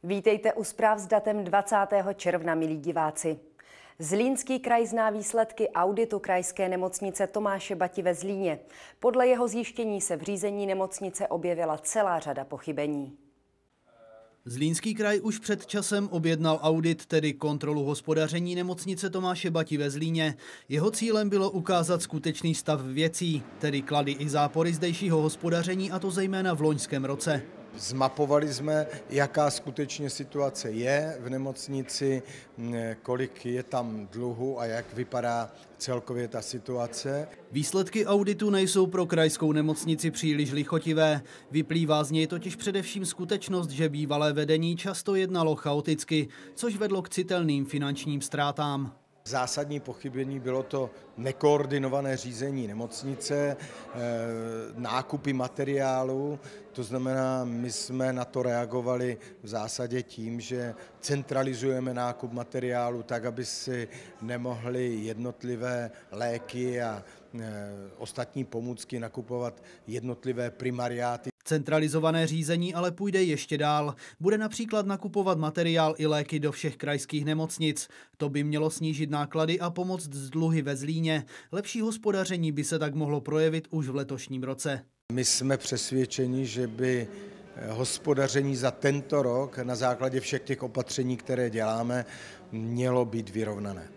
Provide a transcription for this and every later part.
Vítejte u zpráv s datem 20. června, milí diváci. Zlínský kraj zná výsledky auditu krajské nemocnice Tomáše Bati ve Zlíně. Podle jeho zjištění se v řízení nemocnice objevila celá řada pochybení. Zlínský kraj už před časem objednal audit, tedy kontrolu hospodaření nemocnice Tomáše Bati ve Zlíně. Jeho cílem bylo ukázat skutečný stav věcí, tedy klady i zápory zdejšího hospodaření, a to zejména v loňském roce. Zmapovali jsme, jaká skutečně situace je v nemocnici, kolik je tam dluhu a jak vypadá celkově ta situace. Výsledky auditu nejsou pro krajskou nemocnici příliš lichotivé. Vyplývá z něj totiž především skutečnost, že bývalé vedení často jednalo chaoticky, což vedlo k citelným finančním ztrátám. Zásadní pochybení bylo to nekoordinované řízení nemocnice, nákupy materiálu, to znamená, my jsme na to reagovali v zásadě tím, že centralizujeme nákup materiálu tak, aby si nemohly jednotlivé léky a ostatní pomůcky nakupovat jednotlivé primariáty. Centralizované řízení ale půjde ještě dál. Bude například nakupovat materiál i léky do všech krajských nemocnic. To by mělo snížit náklady a pomoct s dluhy ve Zlíně. Lepší hospodaření by se tak mohlo projevit už v letošním roce. My jsme přesvědčeni, že by hospodaření za tento rok na základě všech těch opatření, které děláme, mělo být vyrovnané.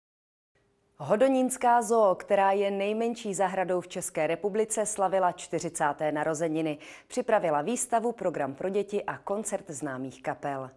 Hodonínská zoo, která je nejmenší zahradou v České republice, slavila 40. narozeniny. Připravila výstavu, program pro děti a koncert známých kapel.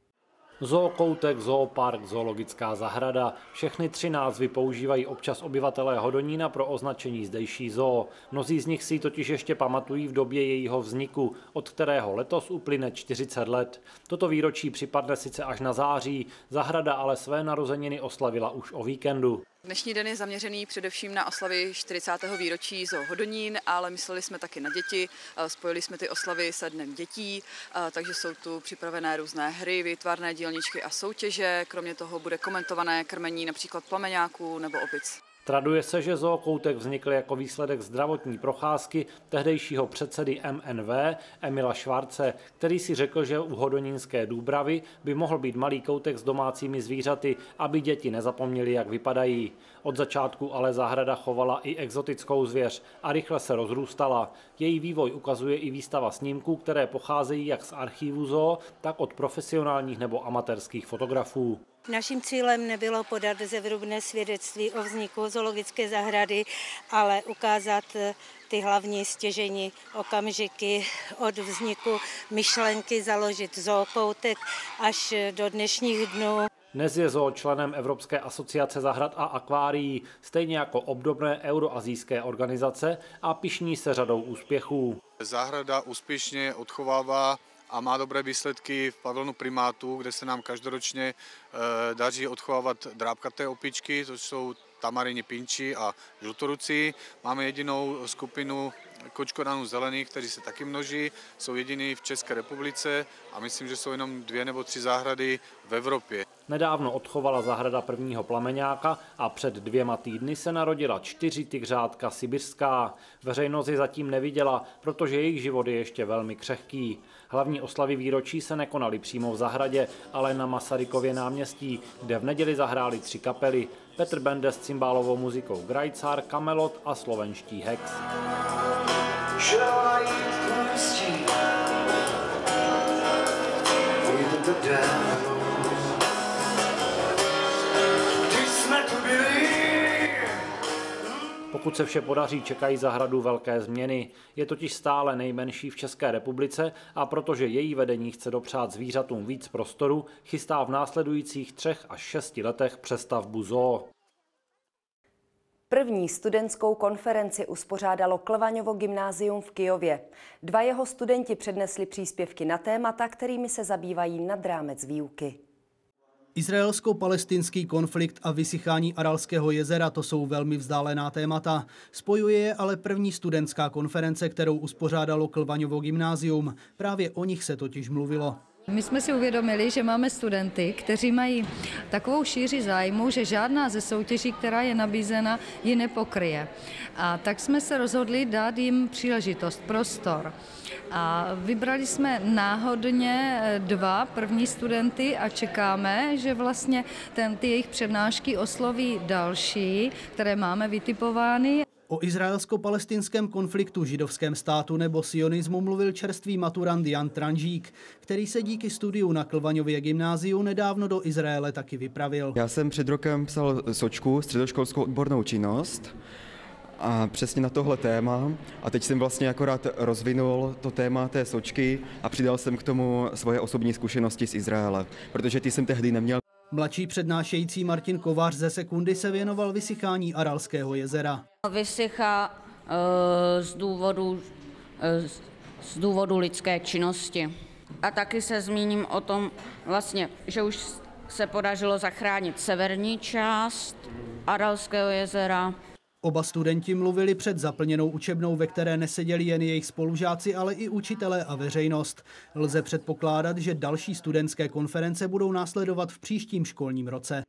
Zookoutek, zoopark, zoologická zahrada. Všechny tři názvy používají občas obyvatelé Hodonína pro označení zdejší zoo. Mnozí z nich si totiž ještě pamatují v době jejího vzniku, od kterého letos uplyne 40 let. Toto výročí připadne sice až na září, zahrada ale své narozeniny oslavila už o víkendu. Dnešní den je zaměřený především na oslavy 40. výročí Zoo Hodonín, ale mysleli jsme taky na děti, spojili jsme ty oslavy se Dnem dětí, takže jsou tu připravené různé hry, výtvarné dílničky a soutěže, kromě toho bude komentované krmení například plameňáků nebo opic. Traduje se, že zookoutek vznikl jako výsledek zdravotní procházky tehdejšího předsedy MNV Emila Švarce, který si řekl, že u Hodonínské Dúbravy by mohl být malý koutek s domácími zvířaty, aby děti nezapomněly, jak vypadají. Od začátku ale zahrada chovala i exotickou zvěř a rychle se rozrůstala. Její vývoj ukazuje i výstava snímků, které pocházejí jak z archívu zoo, tak od profesionálních nebo amatérských fotografů. Naším cílem nebylo podat zevrubné svědectví o vzniku zoologické zahrady, ale ukázat ty hlavní stěžejní okamžiky od vzniku myšlenky založit zookoutek až do dnešních dnů. Dnes je zoo členem Evropské asociace zahrad a akvárií, stejně jako obdobné euroazijské organizace, a pyšní se řadou úspěchů. Zahrada úspěšně odchovává a má dobré výsledky v pavilonu primátů, kde se nám každoročně daří odchovávat drápkaté opičky, to jsou tamarini pinči a žlutoruci. Máme jedinou skupinu kočkoranů zelených, kteří se taky množí, jsou jediný v České republice a myslím, že jsou jenom 2 nebo 3 zahrady v Evropě. Nedávno odchovala zahrada prvního plameňáka a před 2 týdny se narodila 4 tygřátka sibiřská. Veřejnost je zatím neviděla, protože jejich život je ještě velmi křehký. Hlavní oslavy výročí se nekonaly přímo v zahradě, ale na Masarykově náměstí, kde v neděli zahrály 3 kapely. Petr Bende s cymbálovou muzikou Grajcar, Kamelot a slovenští Hex. Pokud se vše podaří, čekají zahradu velké změny. Je totiž stále nejmenší v České republice a protože její vedení chce dopřát zvířatům víc prostoru, chystá v následujících 3 až 6 letech přestavbu zoo. První studentskou konferenci uspořádalo Klvaňovo gymnázium v Kyjově. 2 jeho studenti přednesli příspěvky na témata, kterými se zabývají nad rámec výuky. Izraelsko-palestinský konflikt a vysychání Aralského jezera, to jsou velmi vzdálená témata. Spojuje je ale první studentská konference, kterou uspořádalo Klvaňovo gymnázium. Právě o nich se totiž mluvilo. My jsme si uvědomili, že máme studenty, kteří mají takovou šíři zájmu, že žádná ze soutěží, která je nabízena, ji nepokryje. A tak jsme se rozhodli dát jim příležitost, prostor. A vybrali jsme náhodně 2 první studenty a čekáme, že vlastně ty jejich přednášky osloví další, které máme vytipovány. O izraelsko-palestinském konfliktu, židovském státu nebo sionismu mluvil čerstvý maturant Jan Tranžík, který se díky studiu na Klvaňově gymnáziu nedávno do Izraele taky vypravil. Já jsem před rokem psal sočku, středoškolskou odbornou činnost, a přesně na tohle téma. A teď jsem vlastně akorát rozvinul to téma té sočky a přidal jsem k tomu svoje osobní zkušenosti z Izraele, protože ty jsem tehdy neměl. Mladší přednášející Martin Kovář ze Sekundy se věnoval vysychání Aralského jezera. Vysychá z důvodu lidské činnosti. A taky se zmíním o tom, vlastně, že už se podařilo zachránit severní část Aralského jezera. Oba studenti mluvili před zaplněnou učebnou, ve které neseděli jen jejich spolužáci, ale i učitelé a veřejnost. Lze předpokládat, že další studentské konference budou následovat v příštím školním roce.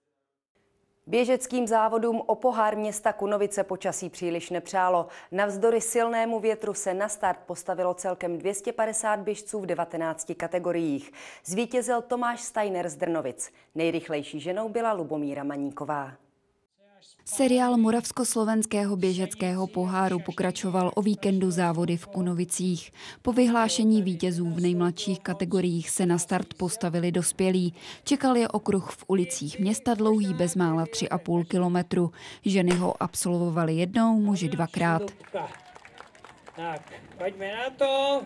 Běžeckým závodům o pohár města Kunovice počasí příliš nepřálo. Navzdory silnému větru se na start postavilo celkem 250 běžců v 19 kategoriích. Zvítězil Tomáš Steiner z Drnovic. Nejrychlejší ženou byla Lubomíra Maníková. Seriál Moravskoslovenského běžeckého poháru pokračoval o víkendu závody v Kunovicích. Po vyhlášení vítězů v nejmladších kategoriích se na start postavili dospělí. Čekal je okruh v ulicích města dlouhý bezmála 3,5 kilometru. Ženy ho absolvovaly jednou, muži 2krát. Tak, pojďme na to.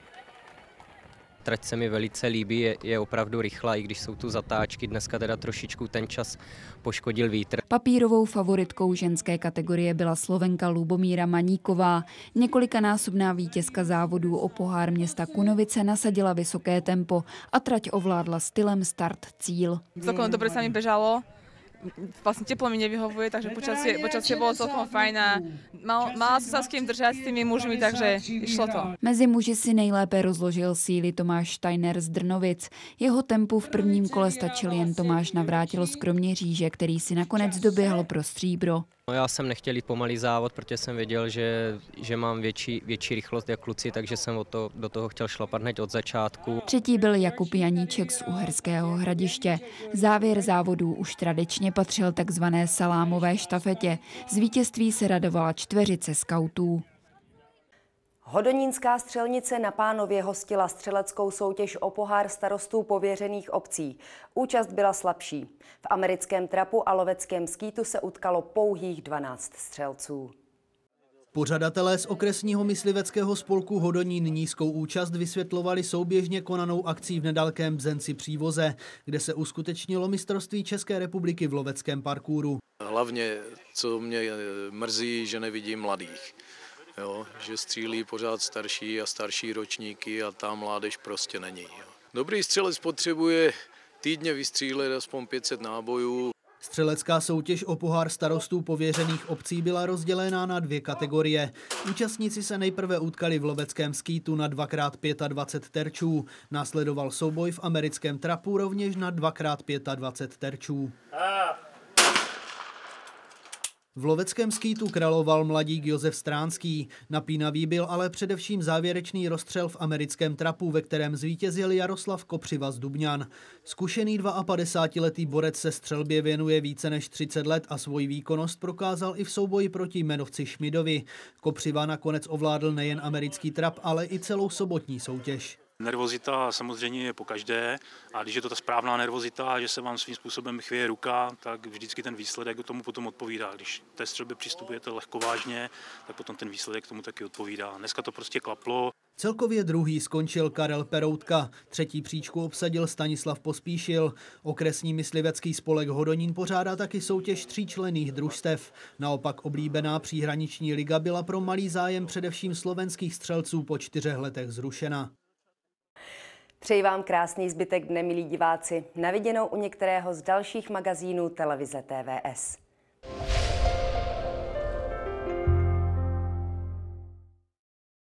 Trať se mi velice líbí, je opravdu rychlá, i když jsou tu zatáčky. Dneska teda trošičku ten čas poškodil vítr. Papírovou favoritkou ženské kategorie byla Slovenka Lubomíra Maníková. Několikanásobná vítězka závodů o pohár města Kunovice nasadila vysoké tempo a trať ovládla stylem start-cíl. Celkom dobre sa mi bežalo. Vlastne teplo mi nevyhovuje, takže počasie bolo celkom fajn a mala som sa s kým držať s tými mužmi, takže išlo to. Mezi muži si nejlépe rozložil síly Tomáš Steiner z Drnovic. Jeho tempu v prvním kole stačil jen Tomáš Navrátil z Kroměříže, který si nakonec doběhl pro stříbro. No, já jsem nechtěl jít pomalý závod, protože jsem věděl, že mám větší rychlost jak kluci, takže jsem do toho chtěl šlapat hned od začátku. Třetí byl Jakub Janíček z Uherského Hradiště. Závěr závodů už tradičně patřil takzvané salámové štafetě. Z vítězství se radovala čtveřice skautů. Hodonínská střelnice na Pánově hostila střeleckou soutěž o pohár starostů pověřených obcí. Účast byla slabší. V americkém trapu a loveckém skítu se utkalo pouhých 12 střelců. Pořadatelé z okresního mysliveckého spolku Hodonín nízkou účast vysvětlovali souběžně konanou akcí v nedalekém Bzenci Přívoze, kde se uskutečnilo mistrovství České republiky v loveckém parkouru. Hlavně, co mě mrzí, že nevidím mladých. Jo, že střílí pořád starší a starší ročníky a ta mládež prostě není. Jo. Dobrý střelec potřebuje týdně vystřílet aspoň 500 nábojů. Střelecká soutěž o pohár starostů pověřených obcí byla rozdělená na 2 kategorie. Účastníci se nejprve utkali v loveckém skítu na 2x25 terčů. Následoval souboj v americkém trapu rovněž na 2x25 terčů. V loveckém skítu královal mladík Josef Stránský. Napínavý byl ale především závěrečný rozstřel v americkém trapu, ve kterém zvítězil Jaroslav Kopřiva z Dubňan. Zkušený 52letý borec se střelbě věnuje více než 30 let a svoji výkonnost prokázal i v souboji proti jmenovci Šmidovi. Kopřiva nakonec ovládl nejen americký trap, ale i celou sobotní soutěž. Nervozita samozřejmě je pokaždé a když je to ta správná nervozita, že se vám svým způsobem chvěje ruka, tak vždycky ten výsledek tomu potom odpovídá. Když té střelbě přistupujete lehkovážně, tak potom ten výsledek tomu taky odpovídá. Dneska to prostě klaplo. Celkově druhý skončil Karel Peroutka, třetí příčku obsadil Stanislav Pospíšil. Okresní myslivecký spolek Hodonín pořádá taky soutěž 3členných družstev. Naopak oblíbená příhraniční liga byla pro malý zájem především slovenských střelců po 4 letech zrušena. Přeji vám krásný zbytek dne, milí diváci. Na viděnou u některého z dalších magazínů televize TVS.